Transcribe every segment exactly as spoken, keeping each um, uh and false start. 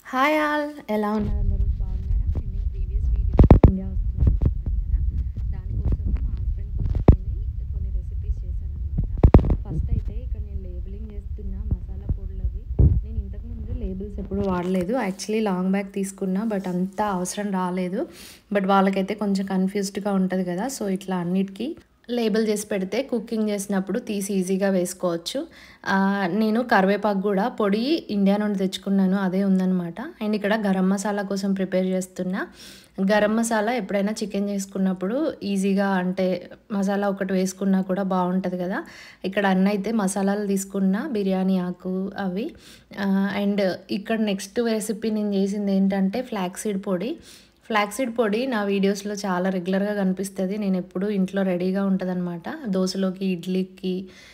Hi all, ఎలా ఉన్నారు? అందరూ బాగున్నారా? నేను ప్రీవియస్ వీడియోలో ఇండియా వస్తున్నాను చెప్పాను కదా, దానికోసం మా హస్బెండ్ కోసం నేను కొన్ని రెసిపీస్ చేశానమాట. ఫస్ట్ అయితే ఇక్కడ నేను లేబులింగ్ చేస్తున్న మసాలా పొడులు అవి నేను ఇంతకుముందు లేబుల్స్ ఎప్పుడు వాడలేదు. యాక్చువల్లీ లాంగ్ బ్యాగ్ తీసుకున్నా, బట్ అంత అవసరం రాలేదు. బట్ వాళ్ళకైతే కొంచెం కన్ఫ్యూజ్డ్గా ఉంటుంది కదా, సో ఇట్లా అన్నిటికీ లేబుల్ చేసి పెడితే కుకింగ్ చేసినప్పుడు తీసి ఈజీగా వేసుకోవచ్చు. ఆ, నేను కరివేపాకు కూడా పొడి ఇండియా నుండి తెచ్చుకున్నాను, అదే ఉందన్నమాట. అండ్ ఇక్కడ గరం మసాలా కోసం ప్రిపేర్ చేస్తున్నా. గరం మసాలా ఎప్పుడైనా చికెన్ చేసుకున్నప్పుడు ఈజీగా, అంటే మసాలా ఒకటి వేసుకున్నా కూడా బాగుంటుంది కదా. ఇక్కడ అన్న అయితే మసాలాలు తీసుకున్న, బిర్యానీ ఆకు అవి. అండ్ ఇక్కడ నెక్స్ట్ రెసిపీ నేను చేసింది ఏంటంటే ఫ్లాక్సీడ్ పొడి. ఫ్లాక్సీడ్ పొడి నా వీడియోస్లో చాలా రెగ్యులర్గా కనిపిస్తుంది. నేను ఎప్పుడూ ఇంట్లో రెడీగా ఉంటుందన్నమాట. దోశలోకి, ఇడ్లీకి,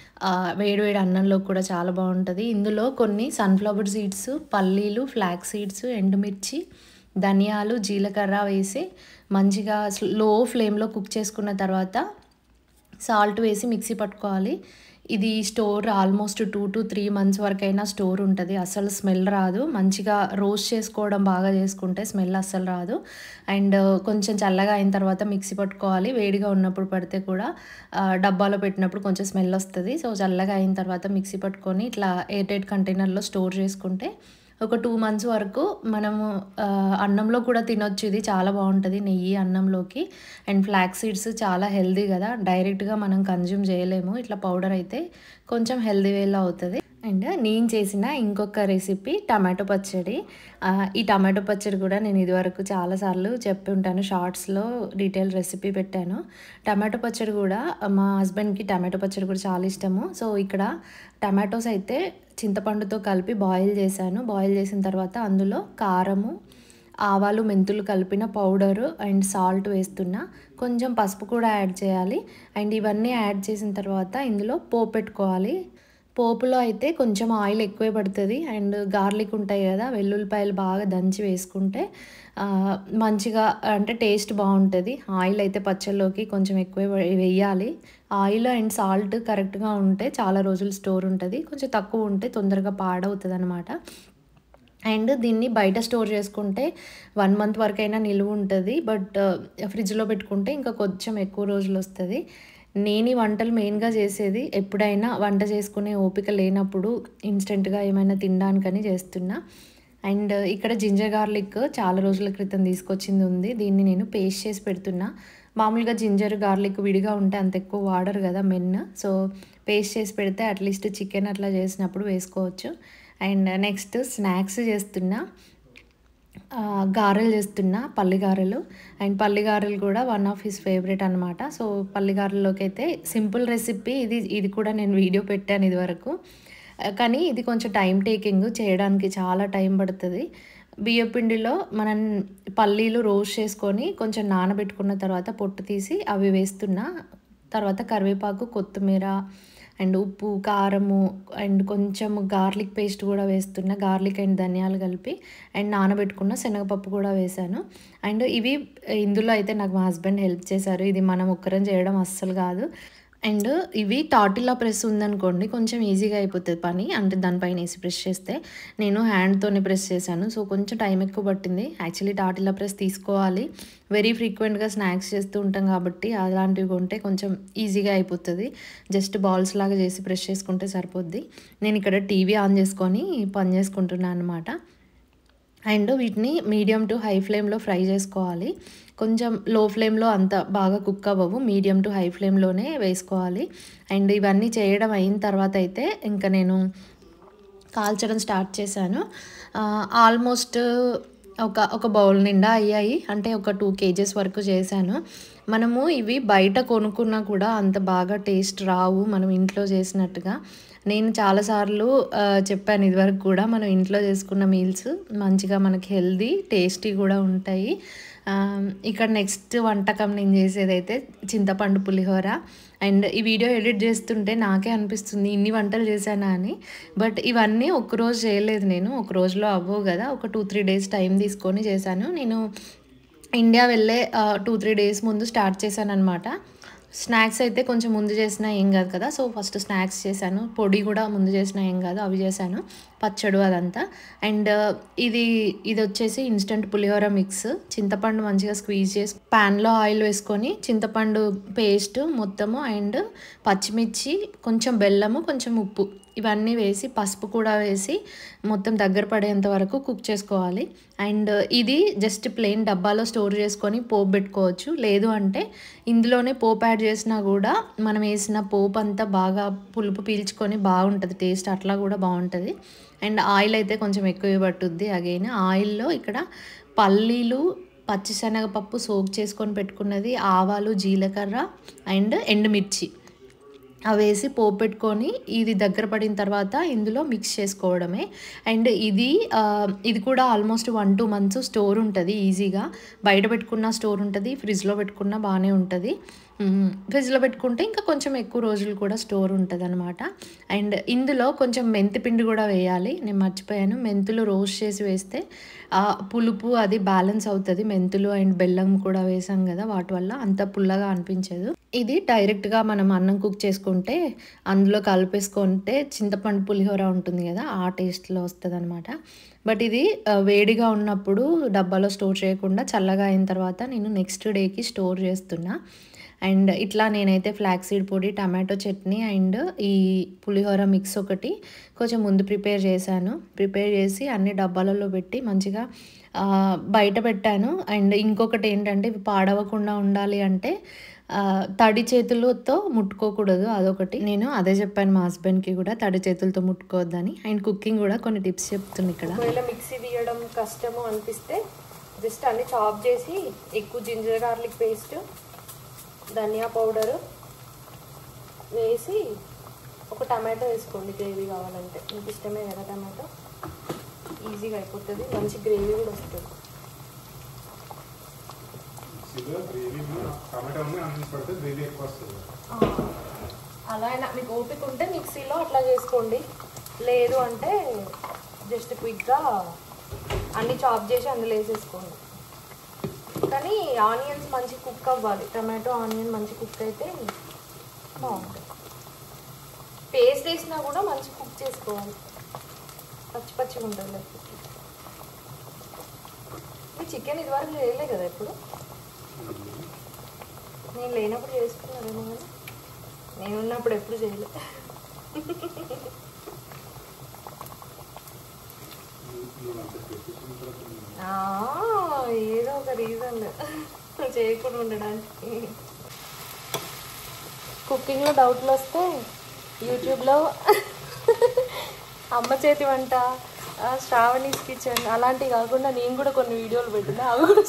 వేడి వేడి అన్నంలో కూడా చాలా బాగుంటుంది. ఇందులో కొన్ని సన్ఫ్లవర్ సీడ్స్, పల్లీలు, ఫ్లాక్స్ సీడ్స్, ఎండుమిర్చి, ధనియాలు, జీలకర్ర వేసి మంచిగా లో ఫ్లేమ్లో కుక్ చేసుకున్న తర్వాత సాల్ట్ వేసి మిక్సీ పట్టుకోవాలి. ఇది store almost two to three months వరకైనా స్టోర్ ఉంటుంది. అసలు స్మెల్ రాదు. మంచిగా రోస్ట్ చేసుకోవడం బాగా చేసుకుంటే స్మెల్ అస్సలు రాదు. అండ్ కొంచెం చల్లగా అయిన తర్వాత మిక్సీ పట్టుకోవాలి. వేడిగా ఉన్నప్పుడు పడితే కూడా డబ్బాలో పెట్టినప్పుడు కొంచెం స్మెల్ వస్తుంది. సో చల్లగా అయిన తర్వాత మిక్సీ పట్టుకొని ఇట్లా ఎయిర్ టైట్ కంటైనర్లో స్టోర్ చేసుకుంటే ఒక టూ మంత్స్ వరకు మనము అన్నంలో కూడా తినొచ్చు. ఇది చాలా బాగుంటుంది నెయ్యి అన్నంలోకి. అండ్ ఫ్లాక్స్ సీడ్స్ చాలా హెల్దీ కదా, డైరెక్ట్గా మనం కన్జ్యూమ్ చేయలేము. ఇట్లా పౌడర్ అయితే కొంచెం హెల్దీ వేలో అవుతుంది. అండ్ నేను చేసిన ఇంకొక రెసిపీ టమాటో పచ్చడి. ఈ టమాటో పచ్చడి కూడా నేను ఇదివరకు చాలాసార్లు చెప్పి ఉంటాను, షార్ట్స్లో డీటెయిల్ రెసిపీ పెట్టాను. టమాటో పచ్చడి కూడా మా హస్బెండ్కి టమాటో పచ్చడి కూడా చాలా ఇష్టము. సో ఇక్కడ టమాటోస్ అయితే చింతపండుతో కలిపి బాయిల్ చేశాను. బాయిల్ చేసిన తర్వాత అందులో కారము, ఆవాలు, మెంతులు కలిపిన పౌడరు అండ్ సాల్ట్ వేస్తున్నా. కొంచెం పసుపు కూడా యాడ్ చేయాలి. అండ్ ఇవన్నీ యాడ్ చేసిన తర్వాత ఇందులో పోపు పెట్టుకోవాలి. పోపులో అయితే కొంచెం ఆయిల్ ఎక్కువే పడుతుంది. అండ్ గార్లిక్ ఉంటాయి కదా, వెల్లుల్లిపాయలు బాగా దంచి వేసుకుంటే మంచిగా, అంటే టేస్ట్ బాగుంటుంది. ఆయిల్ అయితే పచ్చళ్ళలోకి కొంచెం ఎక్కువే వేయాలి. ఆయిల్ అండ్ సాల్ట్ కరెక్ట్గా ఉంటే చాలా రోజులు స్టోర్ ఉంటుంది. కొంచెం తక్కువ ఉంటే తొందరగా పాడవుతుంది అనమాట. అండ్ దీన్ని బయట స్టోర్ చేసుకుంటే వన్ మంత్ వరకైనా నిలువ ఉంటుంది. బట్ ఫ్రిడ్జ్లో పెట్టుకుంటే ఇంకా కొంచెం ఎక్కువ రోజులు వస్తుంది. నేను ఈ వంటలు మెయిన్గా చేసేది ఎప్పుడైనా వంట చేసుకునే ఓపిక లేనప్పుడు ఇన్స్టెంట్గా ఏమైనా తినడానికని చేస్తున్నా. అండ్ ఇక్కడ జింజర్ గార్లిక్ చాలా రోజుల క్రితం తీసుకొచ్చింది ఉంది. దీన్ని నేను పేస్ట్ చేసి పెడుతున్నా. మామూలుగా జింజర్ గార్లిక్ విడిగా ఉంటే అంత ఎక్కువ వాడరు కదా మెన్. సో పేస్ట్ చేసి పెడితే అట్లీస్ట్ చికెన్ అట్లా చేసినప్పుడు వేసుకోవచ్చు. అండ్ నెక్స్ట్ స్నాక్స్ చేస్తున్నా. గారెలు చేస్తున్నా, పల్లి గారెలు. అండ్ పల్లి గారెలు కూడా వన్ ఆఫ్ హిస్ ఫేవరెట్ అనమాట. సో పల్లి గారెల్లోకి అయితే సింపుల్ రెసిపీ ఇది. ఇది కూడా నేను వీడియో పెట్టాను ఇదివరకు, కానీ ఇది కొంచెం టైం టేకింగ్, చేయడానికి చాలా టైం పడుతుంది. బియ్యపిండిలో మనం పల్లీలు రోస్ట్ చేసుకొని కొంచెం నానబెట్టుకున్న తర్వాత పొట్టు తీసి అవి వేస్తున్నా. తర్వాత కరివేపాకు, కొత్తిమీర అండ్ ఉప్పు, కారము అండ్ కొంచెం గార్లిక్ పేస్ట్ కూడా వేస్తున్నా. గార్లిక్ అండ్ ధనియాలు కలిపి అండ్ నానబెట్టుకున్న శనగపప్పు కూడా వేసాను. అండ్ ఇవి ఇందులో అయితే నాకు మా హస్బెండ్ హెల్ప్ చేశారు. ఇది మనం ఒక్కరం చేయడం అస్సలు కాదు. అండ్ ఇవి టాటిల్లా ప్రెస్ ఉందనుకోండి కొంచెం ఈజీగా అయిపోతుంది పని, అంటే దానిపైన వేసి ప్రెస్ చేస్తే. నేను హ్యాండ్తోనే ప్రెస్ చేశాను, సో కొంచెం టైం ఎక్కువ పట్టింది. యాక్చువల్లీ టాటిల్లా ప్రెస్ తీసుకోవాలి. వెరీ ఫ్రీక్వెంట్గా స్నాక్స్ చేస్తూ ఉంటాం కాబట్టి అలాంటివి కొంటే కొంచెం ఈజీగా అయిపోతుంది. జస్ట్ బాల్స్ లాగా చేసి ప్రెస్ చేసుకుంటే సరిపోద్ది. నేను ఇక్కడ టీవీ ఆన్ చేసుకొని పని చేసుకుంటున్నాను అనమాట. అండ్ వీటిని మీడియం టు హై ఫ్లేమ్లో ఫ్రై చేసుకోవాలి. కొంచెం లో ఫ్లేమ్లో అంత బాగా కుక్ అవ్వవు, మీడియం టు హై ఫ్లేమ్లోనే వేసుకోవాలి. అండ్ ఇవన్నీ చేయడం అయిన తర్వాత అయితే ఇంకా నేను కాల్చడం స్టార్ట్ చేశాను. ఆల్మోస్ట్ ఒక ఒక బౌల్ నిండా అయ్యాయి, అంటే ఒక టూ కేజెస్ వరకు చేశాను. మనము ఇవి బయట కొనుక్కున్నా కూడా అంత బాగా టేస్ట్ రావు మనం ఇంట్లో చేసినట్టుగా. నేను చాలాసార్లు చెప్పాను ఇదివరకు కూడా, మనం ఇంట్లో చేసుకున్న మీల్స్ మంచిగా మనకి హెల్దీ, టేస్టీ కూడా ఉంటాయి. ఇక్కడ నెక్స్ట్ వంటకం నేను చేసేదైతే చింతపండు పులిహోర. అండ్ ఈ వీడియో ఎడిట్ చేస్తుంటే నాకే అనిపిస్తుంది ఇన్ని వంటలు చేశానా అని. బట్ ఇవన్నీ ఒకరోజు చేయలేదు నేను, ఒక రోజులో అవ్వవు కదా, ఒక టూ త్రీ డేస్ టైం తీసుకొని చేశాను. నేను ఇండియా వెళ్ళే టూ త్రీ డేస్ ముందు స్టార్ట్ చేశాను అనమాట. స్నాక్స్ అయితే కొంచెం ముందు చేసినా ఏం కాదు కదా. సో ఫస్ట్ స్నాక్స్ చేశాను, పొడి కూడా ముందు చేసినా ఏం కాదు, అవి చేశాను, పచ్చడు అదంతా. అండ్ ఇది ఇది వచ్చేసి ఇన్స్టెంట్ పులిహోర మిక్స్. చింతపండు మంచిగా స్క్వీజ్ చేసి ప్యాన్లో ఆయిల్ వేసుకొని చింతపండు పేస్ట్ మొత్తము అండ్ పచ్చిమిర్చి, కొంచెం బెల్లము, కొంచెం ఉప్పు ఇవన్నీ వేసి పసుపు కూడా వేసి మొత్తం దగ్గర పడేంత వరకు కుక్ చేసుకోవాలి. అండ్ ఇది జస్ట్ ప్లెయిన్ డబ్బాలో స్టోర్ చేసుకొని పోపు పెట్టుకోవచ్చు. లేదు అంటే ఇందులోనే పోపు యాడ్ చేసినా కూడా మనం వేసిన పోపు అంతా బాగా పులుపు పీల్చుకొని బాగుంటుంది టేస్ట్, అట్లా కూడా బాగుంటుంది. అండ్ ఆయిల్ అయితే కొంచెం ఎక్కువ పట్టుద్ది. అగైన్ ఆయిల్లో ఇక్కడ పల్లీలు, పచ్చిశనగపప్పు సోక్ చేసుకొని పెట్టుకున్నది, ఆవాలు, జీలకర్ర అండ్ ఎండుమిర్చి అవి వేసి పోపు పెట్టుకొని ఇది దగ్గర పడిన తర్వాత ఇందులో మిక్స్ చేసుకోవడమే. అండ్ ఇది ఇది కూడా almost one two months store ఉంటుంది ఈజీగా. బయట పెట్టుకున్న స్టోర్ ఉంటుంది, ఫ్రిడ్జ్లో పెట్టుకున్న బాగానే ఉంటుంది. ఫ్రిడ్జ్లో పెట్టుకుంటే ఇంకా కొంచెం ఎక్కువ రోజులు కూడా స్టోర్ ఉంటుంది అనమాట. అండ్ ఇందులో కొంచెం మెంతి పిండి కూడా వేయాలి, నేను మర్చిపోయాను. మెంతులు రోస్ట్ చేసి వేస్తే పులుపు అది బ్యాలెన్స్ అవుతుంది. మెంతులు అండ్ బెల్లం కూడా వేసాం కదా, వాటి వల్ల అంత పుల్లగా అనిపించదు. ఇది డైరెక్ట్గా మనం అన్నం కుక్ చేసుకుంటే అందులో కలిపేసుకుంటే చింతపండు పులిహోర ఉంటుంది కదా, ఆ టేస్ట్లో వస్తుంది అనమాట. బట్ ఇది వేడిగా ఉన్నప్పుడు డబ్బాలో స్టోర్ చేయకుండా చల్లగా అయిన తర్వాత నేను నెక్స్ట్ డేకి స్టోర్ చేస్తున్నా. అండ్ ఇట్లా నేనైతే ఫ్లాక్స్ సీడ్ పొడి, టమాటో చట్నీ అండ్ ఈ పులిహోర మిక్స్ ఒకటి కొంచెం ముందు ప్రిపేర్ చేశాను. ప్రిపేర్ చేసి అన్ని డబ్బాలలో పెట్టి మంచిగా బయట పెట్టాను. అండ్ ఇంకొకటి ఏంటంటే ఇవి పాడవకుండా ఉండాలి అంటే తడి చేతులతో ముట్టుకోకూడదు, అదొకటి. నేను అదే చెప్పాను మా హస్బెండ్కి కూడా, తడి చేతులతో ముట్టుకోవద్దని. అండ్ కుకింగ్ కూడా కొన్ని టిప్స్ చెప్తుంది ఇక్కడ. ఒకవేళ మిక్సీ తీయడం కష్టము అనిపిస్తే జస్ట్ అన్ని చాప్ చేసి ఎక్కువ జింజర్ గార్లిక్ పేస్ట్, ధనియా పౌడరు వేసి ఒక టమాటో వేసుకోండి గ్రేవీ కావాలంటే. మీకు ఇష్టమే కదా టమాటో, ఈజీగా అయిపోతుంది, మంచి గ్రేవీ కూడా వస్తుంది. అలా అయినా మీకు ఓపిక ఉంటే మిక్సీలో అట్లా చేసుకోండి, లేదు అంటే జస్ట్ క్విక్గా అన్నీ చాప్ చేసి అందులో వేసేసుకోండి. కానీ ఆనియన్స్ మంచి కుక్ అవ్వాలి, టమాటో ఆనియన్ మంచి కుక్ అయితే బాగుంటుంది. పేస్ట్ వేసినా కూడా మంచి కుక్ చేసుకోవాలి, పచ్చి పచ్చిగా ఉంటుంది లేకపోతే. ఈ చికెన్ ఇదివరకు చేయలే కదా ఎప్పుడు, నేను లేనప్పుడు చేసుకున్నానేమో కానీ నేను ఉన్నప్పుడు ఎప్పుడు చేయలే. ఏదో ఒక రీజన్ చేయకుండా ఉండడానికి. కుకింగ్లో డౌట్లు వస్తే యూట్యూబ్లో అమ్మ చేతి వంట, శ్రావణీస్ కిచెన్ అలాంటివి కాకుండా నేను కూడా కొన్ని వీడియోలు పెట్టినా, అవి కూడా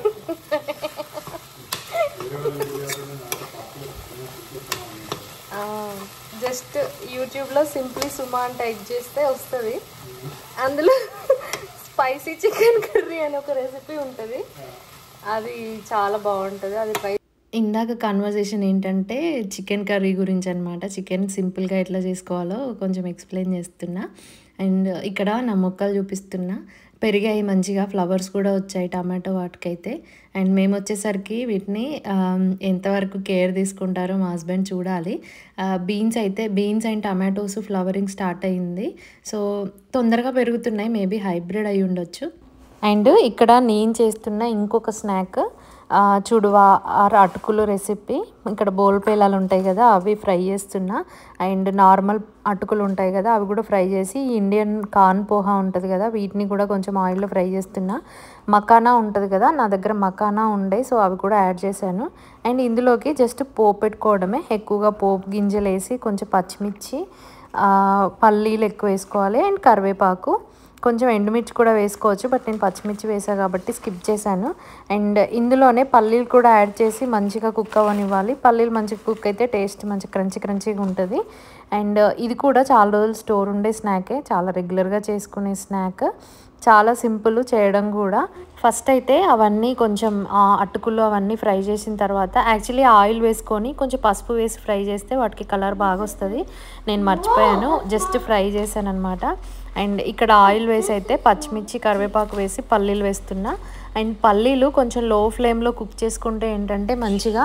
జస్ట్ యూట్యూబ్లో సింప్లీ సుమా అని టైప్ చేస్తే వస్తుంది. అందులో స్పైసీ చికెన్ కర్రీ అని ఒక రెసిపీ ఉంటుంది, అది చాలా బాగుంటుంది, అది ట్రై. ఇందాక కన్వర్జేషన్ ఏంటంటే చికెన్ కర్రీ గురించి అనమాట. చికెన్ సింపుల్గా ఎట్లా చేసుకోవాలో కొంచెం ఎక్స్ప్లెయిన్ చేస్తున్నా. అండ్ ఇక్కడ నా మొక్కలు చూపిస్తున్నా, పెరిగాయి మంచిగా, ఫ్లవర్స్ కూడా వచ్చాయి టమాటో వాటికైతే. అండ్ మేము వచ్చేసరికి వీటిని ఎంతవరకు కేర్ తీసుకుంటారో మా హస్బెండ్ చూడాలి. బీన్స్ అయితే beans and tomatoes flowering start అయింది, సో తొందరగా పెరుగుతున్నాయి, మేబీ హైబ్రిడ్ అయి ఉండొచ్చు. అండ్ ఇక్కడ నేను చేస్తున్న ఇంకొక స్నాక్ చూడువా అటుకులు రెసిపీ. ఇక్కడ బోల్ పేలాలు ఉంటాయి కదా, అవి ఫ్రై చేస్తున్నా. అండ్ నార్మల్ అటుకులు ఉంటాయి కదా, అవి కూడా ఫ్రై చేసి, ఇండియన్ కార్న్ పోహా ఉంటుంది కదా, వీటిని కూడా కొంచెం ఆయిల్లో ఫ్రై చేస్తున్నా. మకానా ఉంటుంది కదా, నా దగ్గర మకానా ఉండే, సో అవి కూడా యాడ్ చేశాను. అండ్ ఇందులోకి జస్ట్ పోపు పెట్టుకోవడమే, ఎక్కువగా పోపు గింజలు వేసి కొంచెం పచ్చిమిర్చి, పల్లీలు ఎక్కువ వేసుకోవాలి అండ్ కరివేపాకు, కొంచెం ఎండుమిర్చి కూడా వేసుకోవచ్చు, బట్ నేను పచ్చిమిర్చి వేసా కాబట్టి స్కిప్ చేశాను. అండ్ ఇందులోనే పల్లీలు కూడా యాడ్ చేసి మంచిగా కుక్ అవ్వనివ్వాలి. పల్లీలు మంచిగా కుక్ అయితే టేస్ట్ మంచి క్రంచీ క్రంచీగా ఉంటుంది. అండ్ ఇది కూడా చాలా రోజులు స్టోర్ ఉండే స్నాకే, చాలా రెగ్యులర్గా చేసుకునే స్నాక్, చాలా సింపుల్ చేయడం కూడా. ఫస్ట్ అయితే అవన్నీ కొంచెం అటుకులు అవన్నీ ఫ్రై చేసిన తర్వాత యాక్చువల్లీ ఆయిల్ వేసుకొని కొంచెం పసుపు వేసి ఫ్రై చేస్తే వాటికి కలర్ బాగా వస్తుంది. నేను మర్చిపోయాను, జస్ట్ ఫ్రై చేశాను అనమాట. అండ్ ఇక్కడ ఆయిల్ వేసి అయితే పచ్చిమిర్చి కరివేపాకు వేసి పల్లీలు వేస్తున్నా. అండ్ పల్లీలు కొంచెం లో ఫ్లేమ్లో కుక్ చేసుకుంటే ఏంటంటే మంచిగా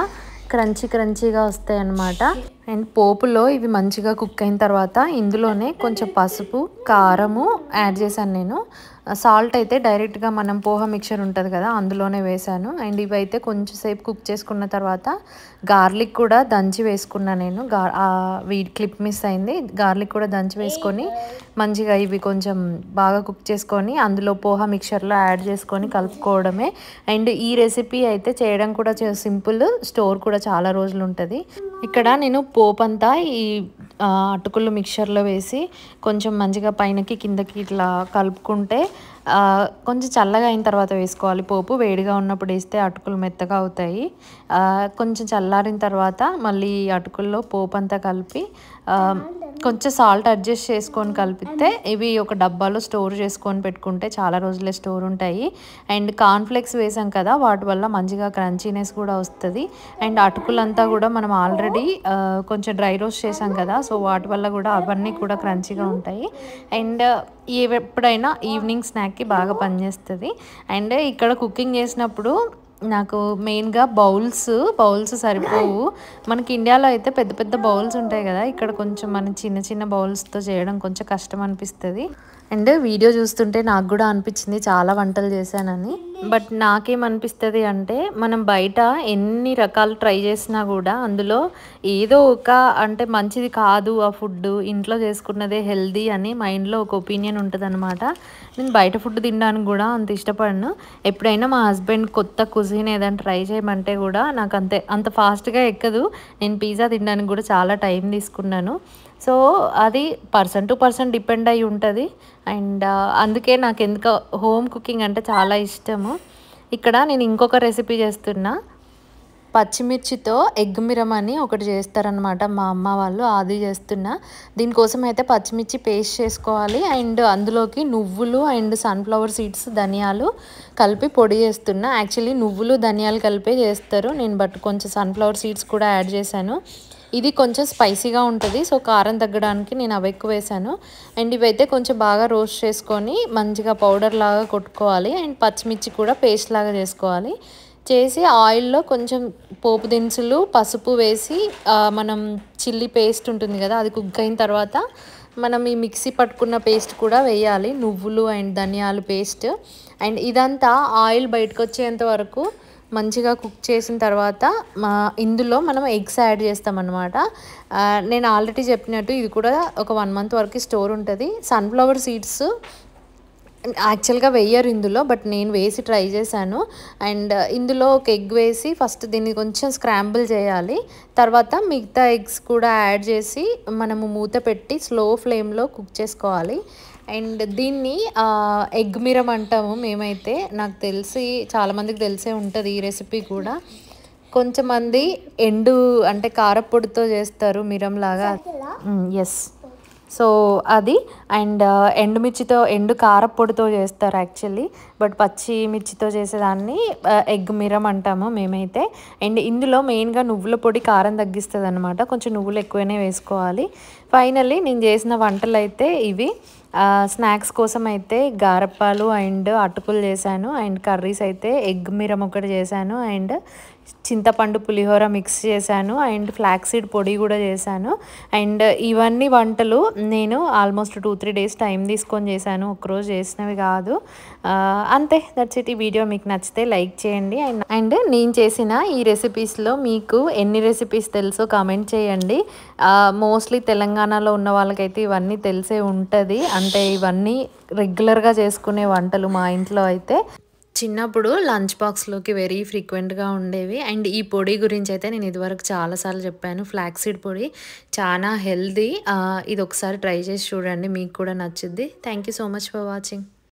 క్రంచీ క్రంచీగా వస్తాయి అన్నమాట. అండ్ పోపులో ఇవి మంచిగా కుక్ అయిన తర్వాత ఇందులోనే కొంచెం పసుపు, కారము యాడ్ చేశాను నేను. సాల్ట్ అయితే డైరెక్ట్గా మనం పోహా మిక్చర్ ఉంటుంది కదా అందులోనే వేసాను. అండ్ ఇవైతే కొంచెం సేపు కుక్ చేసుకున్న తర్వాత గార్లిక్ కూడా దంచి వేసుకున్నాను నేను. గా వీ క్లిప్ మిస్ అయింది. గార్లిక్ కూడా దంచి వేసుకొని మంచిగా ఇవి కొంచెం బాగా కుక్ చేసుకొని అందులో పోహా మిక్చర్లో యాడ్ చేసుకొని కలుపుకోవడమే. అండ్ ఈ రెసిపీ అయితే చేయడం కూడా సింపుల్, స్టోర్ కూడా చాలా రోజులు ఉంటుంది. ఇక్కడ నేను పోపు అంతా ఈ అటుకులు మిక్చర్లో వేసి కొంచెం మంచిగా పైనకి కిందకి ఇట్లా కలుపుకుంటే కొంచెం చల్లగా అయిన తర్వాత వేసుకోవాలి పోపు. వేడిగా ఉన్నప్పుడు వేస్తే అటుకులు మెత్తగా అవుతాయి. కొంచెం చల్లారిన తర్వాత మళ్ళీ అటుకుల్లో పోపు అంతా కలిపి కొంచెం సాల్ట్ అడ్జస్ట్ చేసుకొని కలిపితే ఇవి ఒక డబ్బాలో స్టోర్ చేసుకొని పెట్టుకుంటే చాలా రోజులే స్టోర్ ఉంటాయి. అండ్ కార్న్ఫ్లేక్స్ వేసాం కదా వాటి వల్ల మంచిగా క్రంచీనెస్ కూడా వస్తుంది. అండ్ అటుకులంతా కూడా మనం ఆల్రెడీ కొంచెం డ్రై రోస్ట్ చేసాం కదా, సో వాటి వల్ల కూడా అవన్నీ కూడా క్రంచీగా ఉంటాయి. అండ్ ఎప్పుడైనా ఈవినింగ్ స్నాక్కి బాగా పనిచేస్తుంది. అండ్ ఇక్కడ కుకింగ్ చేసినప్పుడు నాకు మెయిన్గా బౌల్స్ బౌల్స్ సరిపోవు. మనకి ఇండియాలో అయితే పెద్ద పెద్ద బౌల్స్ ఉంటాయి కదా, ఇక్కడ కొంచెం మన చిన్న చిన్న బౌల్స్తో చేయడం కొంచెం కష్టం అనిపిస్తుంది. అండ్ వీడియో చూస్తుంటే నాకు కూడా అనిపించింది చాలా వంటలు చేశానని. బట్ నాకేమనిపిస్తుంది అంటే మనం బయట ఎన్ని రకాలు ట్రై చేసినా కూడా అందులో ఏదో ఒక అంటే మంచిది కాదు ఆ ఫుడ్, ఇంట్లో చేసుకున్నదే హెల్దీ అని మైండ్లో ఒక ఒపీనియన్ ఉంటుంది అనమాట. నేను బయట ఫుడ్ తినడానికి కూడా అంత ఇష్టపడను. ఎప్పుడైనా మా హస్బెండ్ కొత్త కుజిన్ ఏదైనా ట్రై చేయమంటే కూడా నాకు అంతే అంత ఫాస్ట్గా ఎక్కదు. నేను పిజ్జా తినడానికి కూడా చాలా టైం తీసుకున్నాను. సో అది పర్సన్ టు పర్సన్ డిపెండ్ అయి ఉంటుంది. అండ్ అందుకే నాకు ఎందుకో హోమ్ కుకింగ్ అంటే చాలా ఇష్టము. ఇక్కడ నేను ఇంకొక రెసిపీ చేస్తున్నా. పచ్చిమిర్చితో ఎగ్ మిరం అని ఒకటి చేస్తారనమాట మా అమ్మ వాళ్ళు, అది చేస్తున్నా. దీనికోసం అయితే పచ్చిమిర్చి పేస్ట్ చేసుకోవాలి. అండ్ అందులోకి నువ్వులు అండ్ సన్ఫ్లవర్ సీడ్స్, ధనియాలు కలిపి పొడి చేస్తున్నా. యాక్చువల్లీ నువ్వులు ధనియాలు కలిపే చేస్తారు నేను, బట్ కొంచెం సన్ఫ్లవర్ సీడ్స్ కూడా యాడ్ చేశాను. ఇది కొంచెం స్పైసీగా ఉంటుంది, సో కారం తగ్గడానికి నేను అవి ఎక్కువ వేసాను. అండ్ ఇవైతే కొంచెం బాగా రోస్ట్ చేసుకొని మంచిగా పౌడర్ లాగా కొట్టుకోవాలి. అండ్ పచ్చిమిర్చి కూడా పేస్ట్ లాగా చేసుకోవాలి. చేసి ఆయిల్లో కొంచెం పోపు దినుసులు, పసుపు వేసి మనం చిల్లీ పేస్ట్ ఉంటుంది కదా అది కుక్ అయిన తర్వాత మనం ఈ మిక్సీ పట్టుకున్న పేస్ట్ కూడా వేయాలి, నువ్వులు అండ్ ధనియాలు పేస్ట్. అండ్ ఇదంతా ఆయిల్ బయటకు వచ్చేంత వరకు మంచిగా కుక్ చేసిన తర్వాత మా ఇందులో మనం ఎగ్స్ యాడ్ చేస్తామన్నమాట. నేను ఆల్రెడీ చెప్పినట్టు ఇది కూడా ఒక వన్ మంత్ వరకు స్టోర్ ఉంటుంది. సన్ఫ్లవర్ సీడ్స్ యాక్చువల్గా వేయరు ఇందులో, బట్ నేను వేసి ట్రై చేశాను. అండ్ ఇందులో ఒక ఎగ్ వేసి ఫస్ట్ దీన్ని కొంచెం స్క్రాంబుల్ చేయాలి. తర్వాత మిగతా ఎగ్స్ కూడా యాడ్ చేసి మనము మూత పెట్టి స్లో ఫ్లేమ్లో కుక్ చేసుకోవాలి. అండ్ దీన్ని ఎగ్ మిరం అంటాము మేమైతే. నాకు తెలిసి చాలామందికి తెలిసే ఉంటుంది ఈ రెసిపీ కూడా. కొంచెం మంది ఎండు అంటే కారపొడితో చేస్తారు మిరం లాగా. ఎస్, సో అది. అండ్ ఎండుమిర్చితో ఎండు కారపొడితో చేస్తారు యాక్చువల్లీ, బట్ పచ్చి మిర్చితో చేసేదాన్ని ఎగ్ మిరం అంటాము మేమైతే. అండ్ ఇందులో మెయిన్గా నువ్వుల పొడి కారం తగ్గిస్తుంది అనమాట, కొంచెం నువ్వులు ఎక్కువనే వేసుకోవాలి. ఫైనల్లీ నేను చేసిన వంటలు అయితే ఇవి. స్నాక్స్ కోసం అయితే గారప్పాలు అండ్ అటుకులు చేశాను. అండ్ కర్రీస్ అయితే ఎగ్ మిరం ఒకటి చేశాను. అండ్ చింతపండు పులిహోర మిక్స్ చేశాను. అండ్ ఫ్లాక్స్ సీడ్ పొడి కూడా చేశాను. అండ్ ఇవన్నీ వంటలు నేను almost two three days time తీసుకొని చేశాను, ఒకరోజు చేసినవి కాదు. అంతే, దట్స్ ఇట్. ఈ వీడియో మీకు నచ్చితే లైక్ చేయండి. అండ్ అండ్ నేను చేసిన ఈ రెసిపీస్లో మీకు ఎన్ని రెసిపీస్ తెలుసో కామెంట్ చేయండి. మోస్ట్లీ తెలంగాణలో ఉన్న వాళ్ళకైతే ఇవన్నీ తెలిసే ఉంటుంది, అంటే ఇవన్నీ రెగ్యులర్గా చేసుకునే వంటలు మా ఇంట్లో అయితే. చిన్నప్పుడు లంచ్ బాక్స్లోకి వెరీ ఫ్రీక్వెంట్గా ఉండేవి. అండ్ ఈ పొడి గురించి అయితే నేను ఇదివరకు చాలాసార్లు చెప్పాను, ఫ్లాక్సీడ్ పొడి చాలా హెల్దీ. ఇది ఒకసారి ట్రై చేసి చూడండి, మీకు కూడా నచ్చుద్ది. Thank you so much for watching.